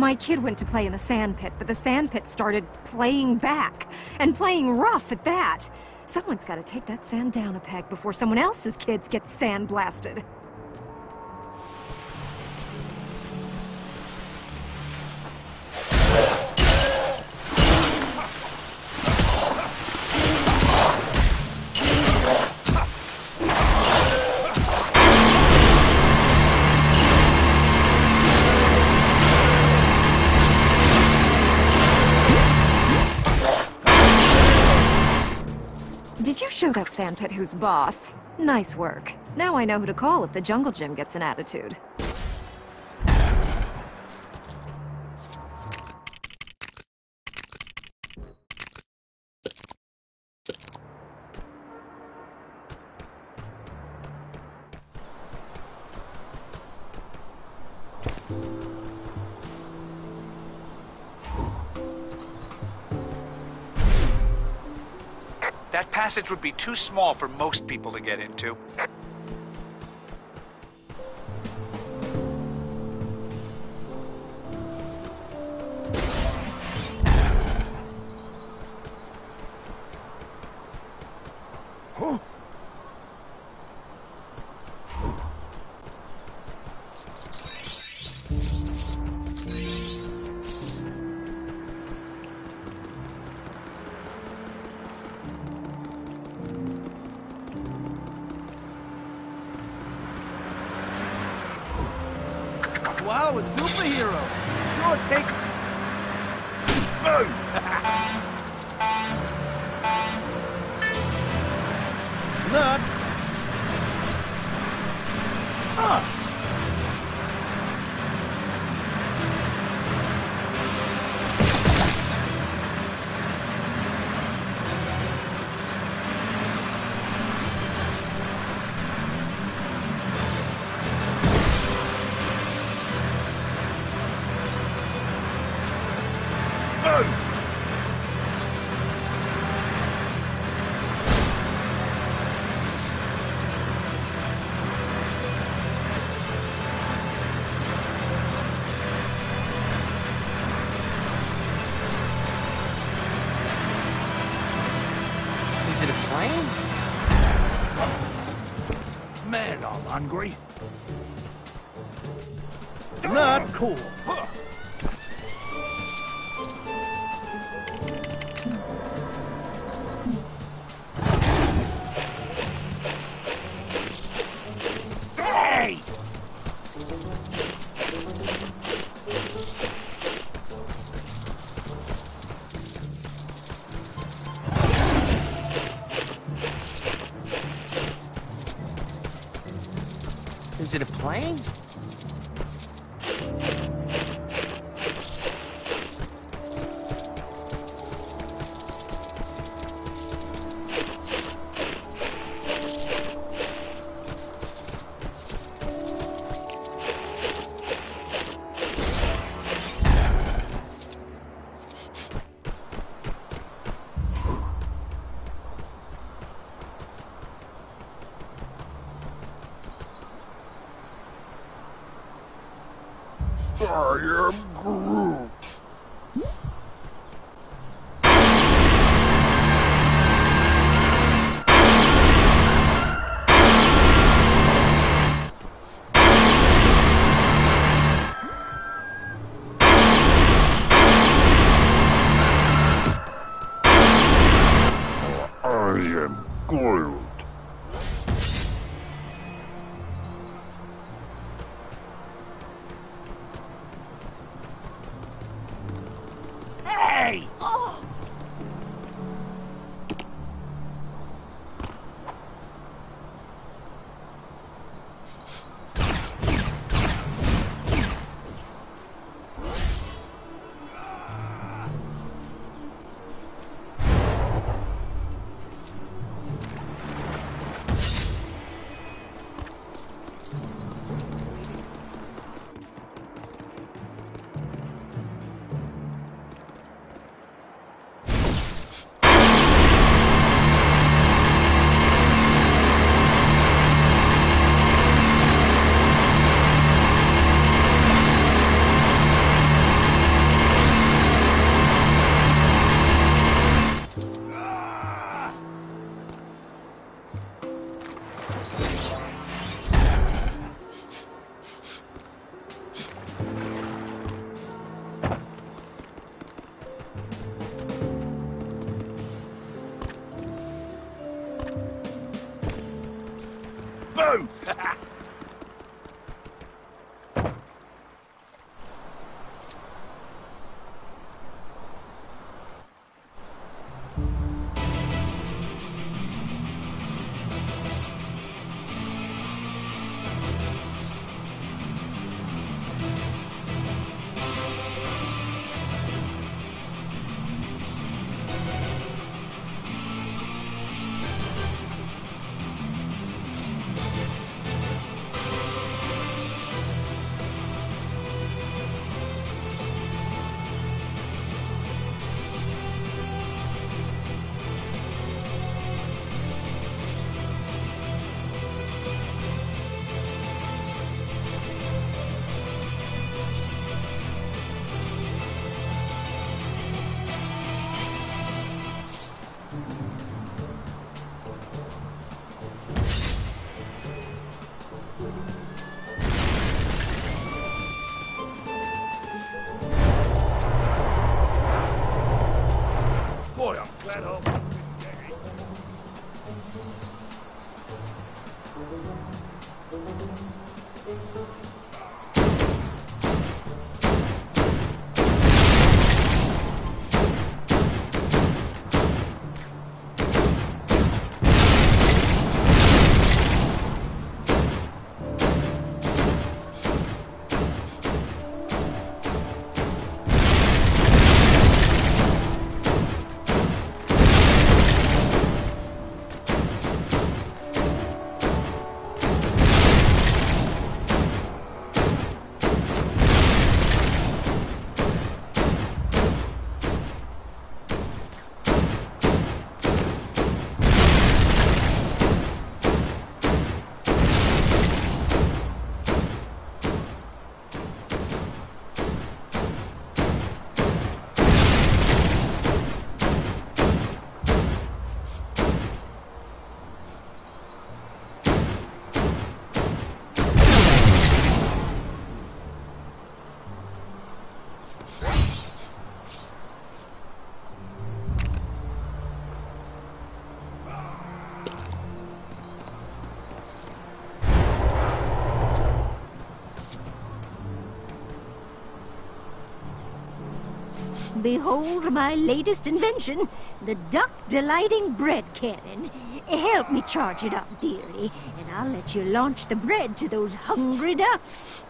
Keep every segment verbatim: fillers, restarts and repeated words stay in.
My kid went to play in the sand pit, but the sand pit started playing back. And playing rough at that. Someone's got to take that sand down a peg before someone else's kids get sand-blasted. Did you show that sandpit who's boss? Nice work. Now I know who to call if the jungle gym gets an attitude. That passage would be too small for most people to get into. Huh? Wow, a superhero! Sure, take... Look! Huh! Is it a plane? Man, I'm hungry. Not cool. Huh. Hey! Is it a plane? I am Groot. I am Groot. Hey! Oh. Boo! Boy, I'm glad home. Behold my latest invention, the duck-delighting bread cannon. Help me charge it up, dearie, and I'll let you launch the bread to those hungry ducks.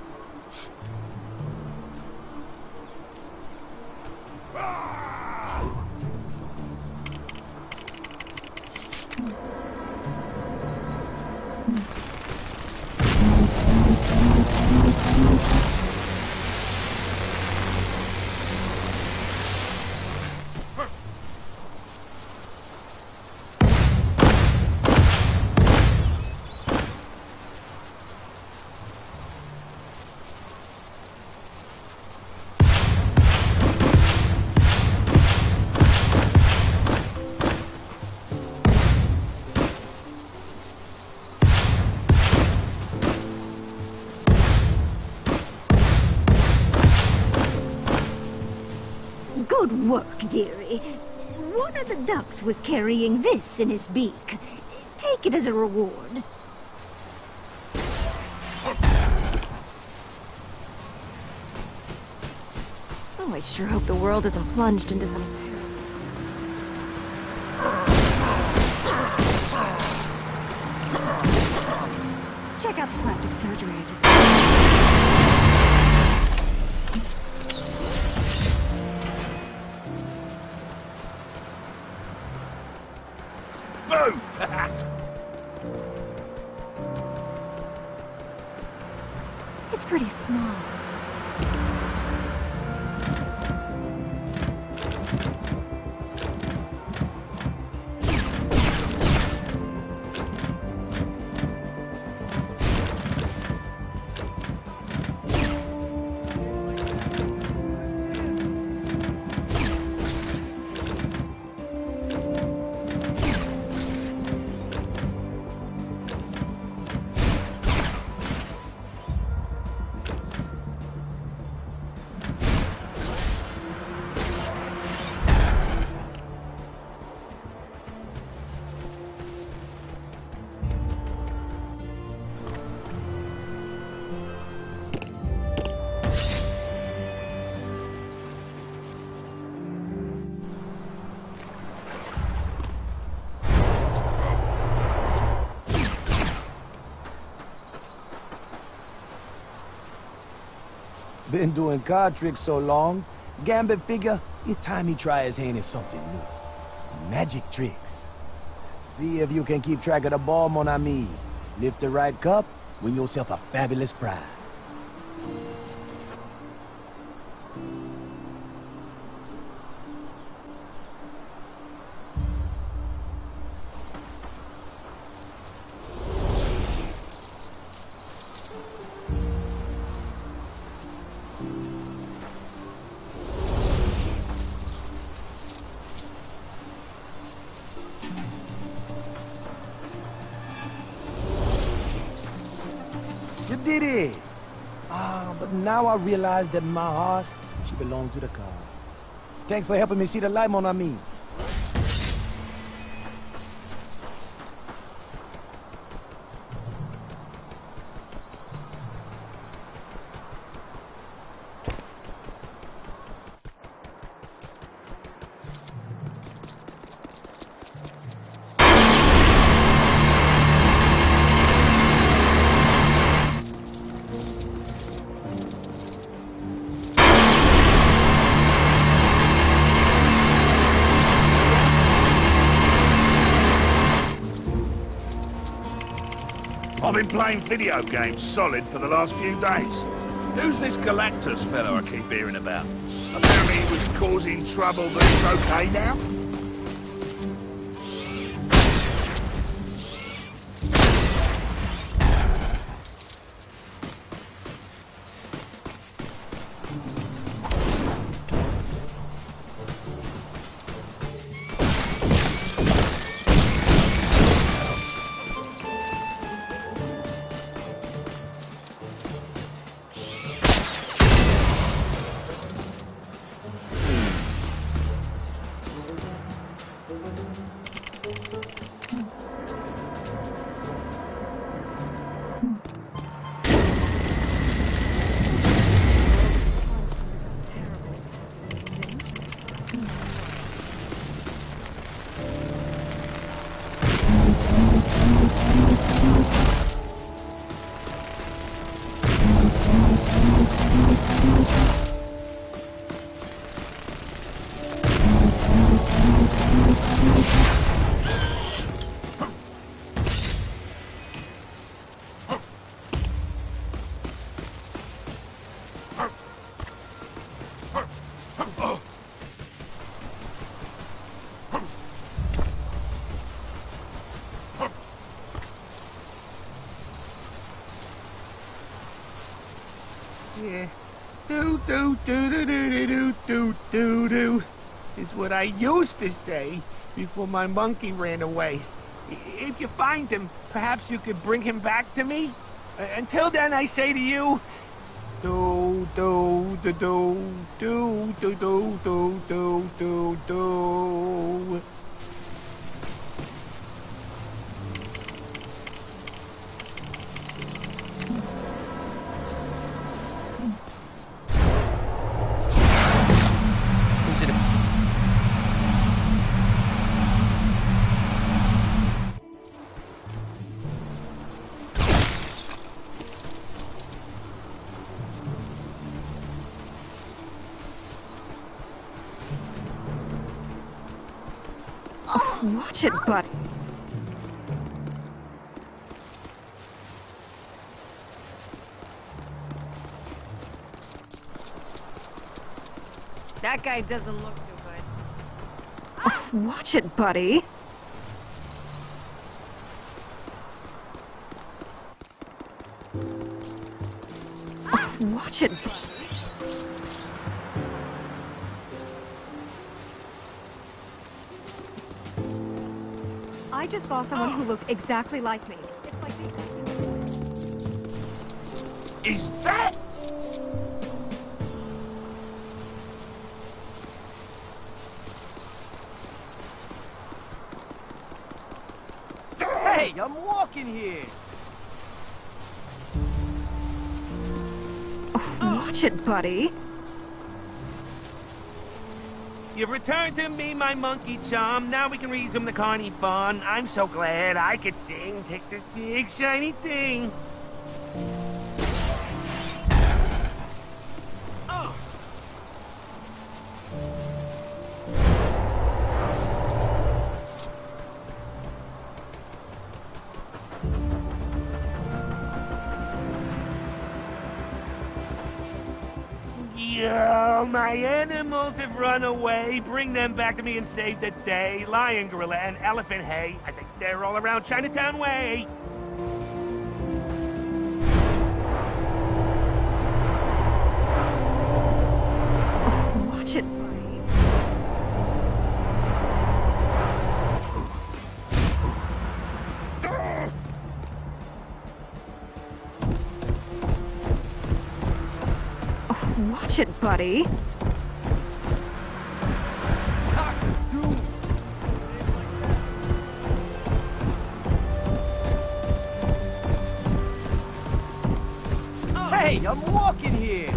Good work, dearie. One of the ducks was carrying this in his beak. Take it as a reward. Oh, I sure hope the world isn't plunged into some... Check out the plastic surgery I just... Boo! It's pretty small. Been doing card tricks so long, Gambit figure, it's time he try his hand at something new. Magic tricks. See if you can keep track of the ball, mon ami. Lift the right cup, win yourself a fabulous prize. You did it! Ah, but now I realize that my heart, she belongs to the cards. Thanks for helping me see the light, mon ami. I've been playing video games solid for the last few days. Who's this Galactus fellow I keep hearing about? Apparently he was causing trouble, but he's okay now? Yeah. Do do do do do do do do do is what I used to say before my monkey ran away. If you find him, perhaps you could bring him back to me? Uh, until then, I say to you, do do do do do do do do do do do. Watch it, bud. That guy doesn't look too good. Oh, watch it, buddy. Oh, watch it, buddy. I just saw someone who looked exactly like me. It's like they... Is that... Hey, I'm walking here. Oh, watch it, buddy. You've returned to me, my monkey chum. Now we can resume the carny fun. I'm so glad I could sing. Take this big shiny thing. All my animals have run away. Bring them back to me and save the day. Lion, gorilla, and elephant, hey. I think they're all around Chinatown Way. Watch it, buddy. Oh, watch it, buddy. Hey, I'm walking here.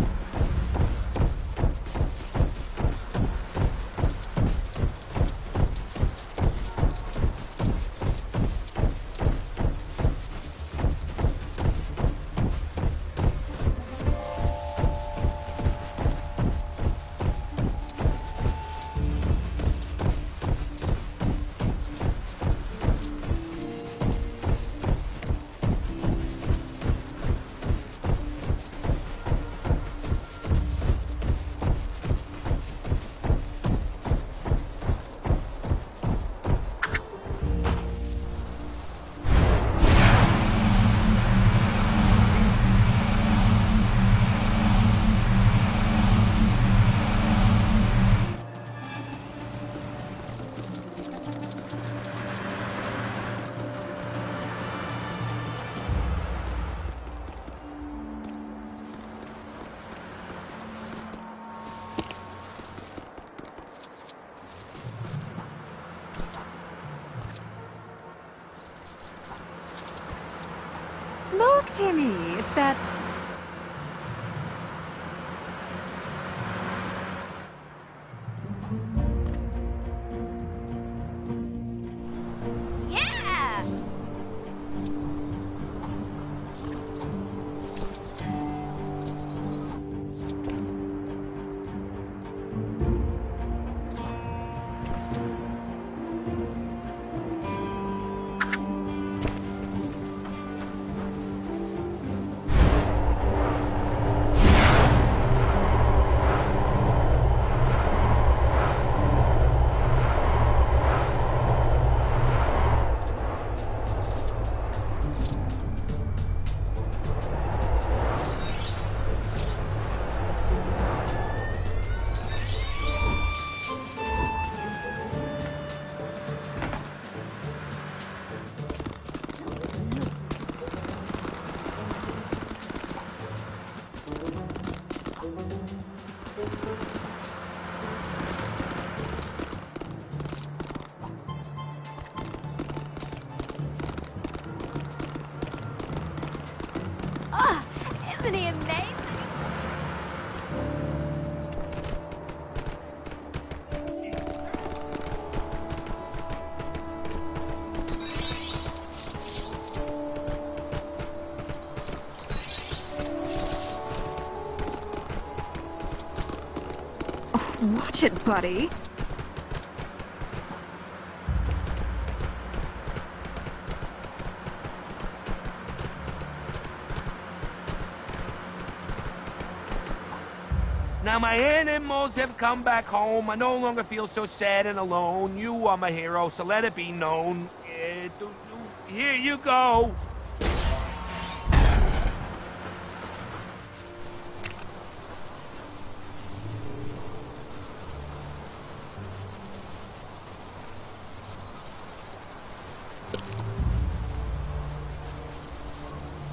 Look, Timmy, it's that... Yeah! Oh, isn't he amazing? Oh, watch it, buddy. Now my animals have come back home. I no longer feel so sad and alone. You are my hero, so let it be known. Uh, do- do- here you go.